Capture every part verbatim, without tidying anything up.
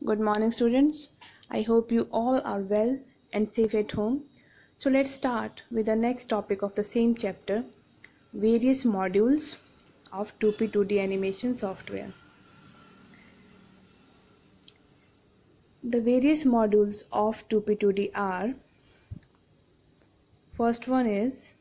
Good morning, students. I hope you all are well and safe at home. So let's start with the next topic of the same chapter, various modules of two P two D animation software. The various modules of two P two D are, first one is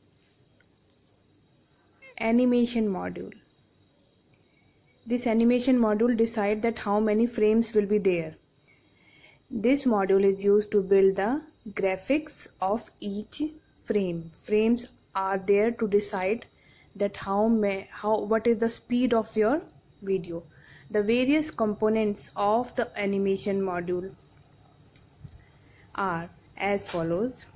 animation module. This animation module decides that how many frames will be there. This module is used to build the graphics of each frame. Frames are there to decide that how may how what is the speed of your video. The various components of the animation module are as follows.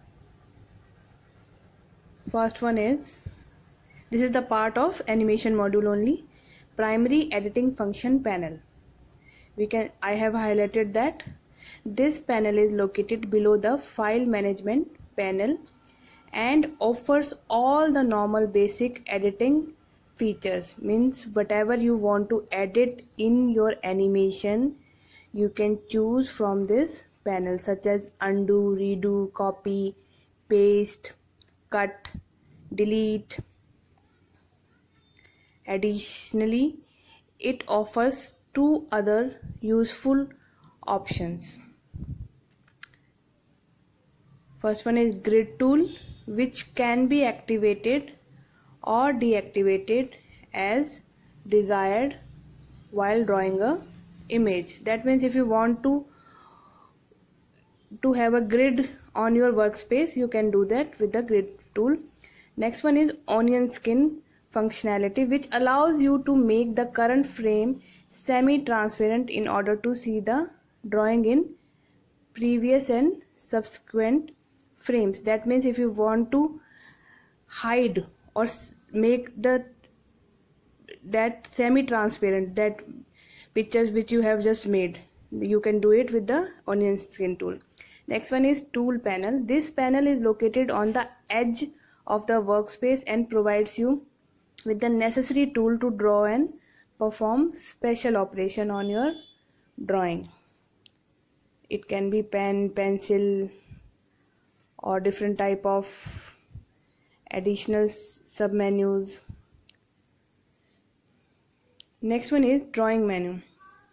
First one is, this is the part of animation module only, primary editing function panel. We can I have highlighted that this panel is located below the file management panel and offers all the normal basic editing features. Means whatever you want to edit in your animation, you can choose from this panel, such as undo, redo, copy, paste, cut, delete. Additionally, it offers two other useful options. First one is grid tool, which can be activated or deactivated as desired while drawing a image. That means if you want to to have a grid on your workspace, you can do that with the grid tool. Next one is onion skin functionality, which allows you to make the current frame semi-transparent in order to see the drawing in previous and subsequent frames. That means if you want to hide or make the that semi-transparent, that pictures which you have just made, you can do it with the onion skin tool. Next one is tool panel. This panel is located on the edge of the workspace and provides you with the necessary tool to draw and perform special operation on your drawing. It can be pen, pencil, or different type of additional submenus. Next one is drawing menu.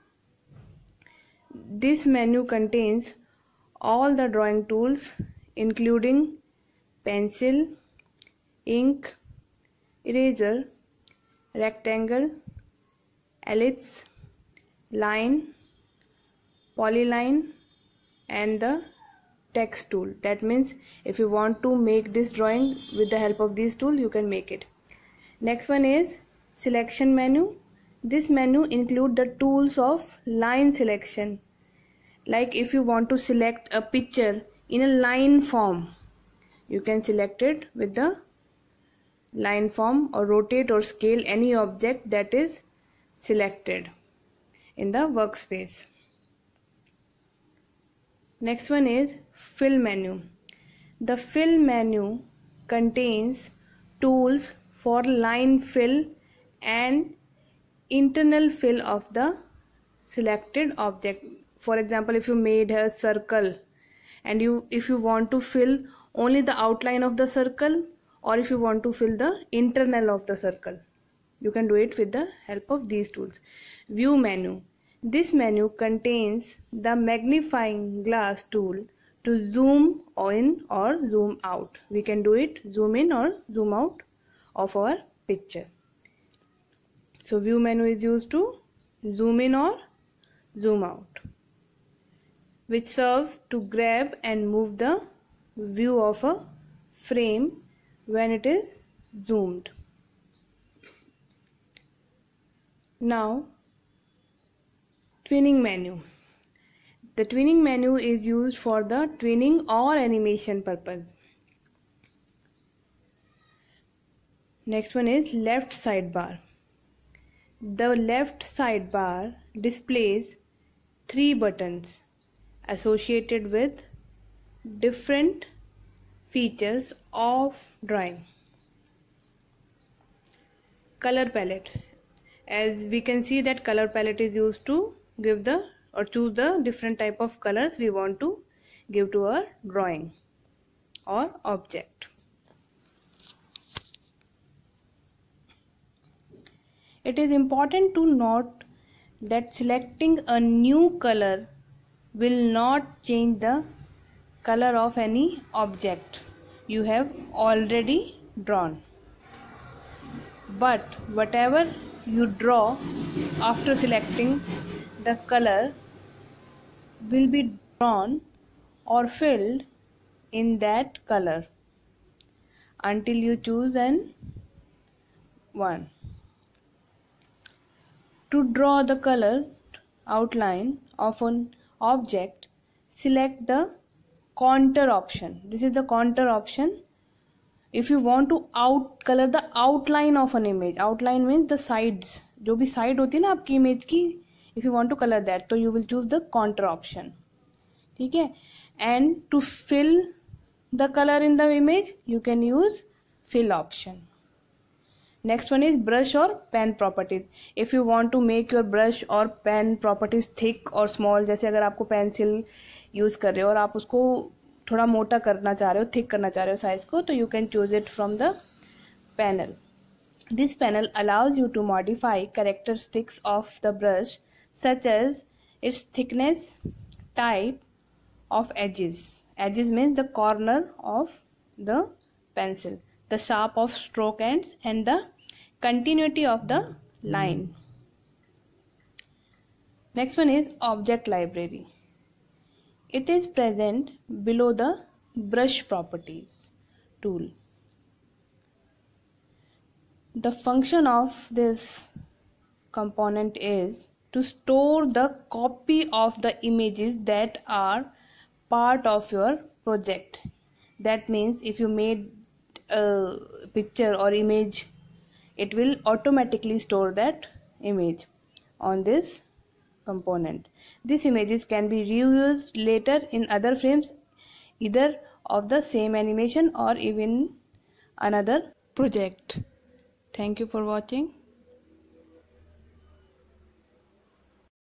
This menu contains all the drawing tools, including pencil, ink, eraser, rectangle, ellipse, line, polyline, and the text tool. That means if you want to make this drawing with the help of this tool, you can make it. Next one is selection menu. This menu includes the tools of line selection. Like if you want to select a picture in a line form, you can select it with the line form, or rotate or scale any object that is selected in the workspace. Next one is fill menu. The fill menu contains tools for line fill and internal fill of the selected object. For example, if you made a circle and you if you want to fill only the outline of the circle, or if you want to fill the internal of the circle, you can do it with the help of these tools. View menu. This menu contains the magnifying glass tool to zoom in or zoom out. We can do it zoom in or zoom out of our picture. So view menu is used to zoom in or zoom out, which serves to grab and move the view of a frame when it is zoomed. Now, twinning menu. The twinning menu is used for the twinning or animation purpose. Next one is left sidebar. The left sidebar displays three buttons associated with different features of drawing. Color palette. As we can see that color palette is used to give the or choose the different type of colors we want to give to our drawing or object. It is important to note that selecting a new color will not change the color of any object you have already drawn. But whatever you draw after selecting the color will be drawn or filled in that color until you choose an one. To draw the color outline of an object, select the contour option. This is the contour option. If you want to out color the outline of an image, outline means the sides, जो भी side होती है ना आपकी image की, if you want to color that, तो you will choose the contour option. ठीक है? And to fill the color in the image, you can use fill option. Next one is brush or pen properties. If you want to make your brush or pen properties thick or small, जैसे अगर आपको pencil use कर रहे हो और आप उसको थोड़ा मोटा करना चाह रहे हो, थिक करना चाह रहे हो साइज को, तो you can choose it from the panel. This panel allows you to modify characteristics of the brush such as its thickness, type of edges. Edges means the corner of the pencil, the sharp of stroke ends, and the continuity of the line. Next one is object library. It is present below the brush properties tool. The function of this component is to store the copy of the images that are part of your project. That means if you made a picture or image, it will automatically store that image on this component. These images can be reused later in other frames, either of the same animation or even another project. Thank you for watching.